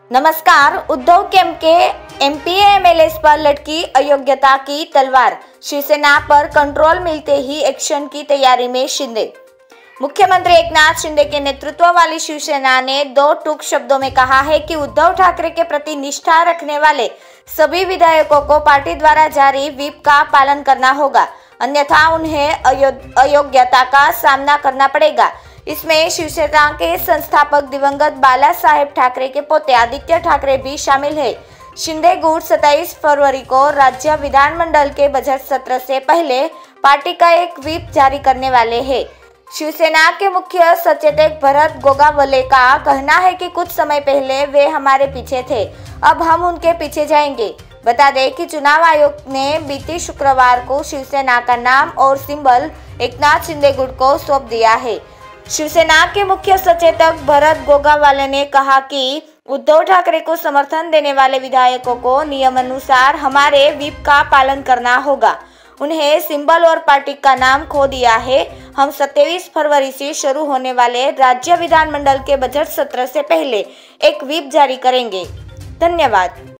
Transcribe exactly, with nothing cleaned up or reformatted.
नमस्कार। उद्धव कैंप के MP MLA पर लटकी अयोग्यता की तलवार, शिवसेना पर कंट्रोल मिलते ही एक्शन की तैयारी में शिंदे। मुख्यमंत्री एकनाथ शिंदे के नेतृत्व वाली शिवसेना ने दो टूक शब्दों में कहा है कि उद्धव ठाकरे के प्रति निष्ठा रखने वाले सभी विधायकों को पार्टी द्वारा जारी व्हिप का पालन करना होगा, अन्यथा उन्हें अयोग्यता का सामना करना पड़ेगा। इसमें शिवसेना के संस्थापक दिवंगत बाला साहेब ठाकरे के पोते आदित्य ठाकरे भी शामिल है। शिंदे गुट सत्ताईस फरवरी को राज्य विधानमंडल के बजट सत्र से पहले पार्टी का एक व्हिप जारी करने वाले हैं। शिवसेना के मुख्य सचेतक भरत गोगावले का कहना है कि कुछ समय पहले वे हमारे पीछे थे, अब हम उनके पीछे जाएंगे। बता दें कि चुनाव आयोग ने बीते शुक्रवार को शिवसेना का नाम और सिंबल एकनाथ शिंदे गुट को सौंप दिया है। शिवसेना के मुख्य सचेतक भरत गोगावले ने कहा कि उद्धव ठाकरे को समर्थन देने वाले विधायकों को नियमानुसार हमारे व्हिप का पालन करना होगा। उन्हें सिंबल और पार्टी का नाम खो दिया है। हम सत्ताईस फरवरी से शुरू होने वाले राज्य विधानमंडल के बजट सत्र से पहले एक व्हिप जारी करेंगे। धन्यवाद।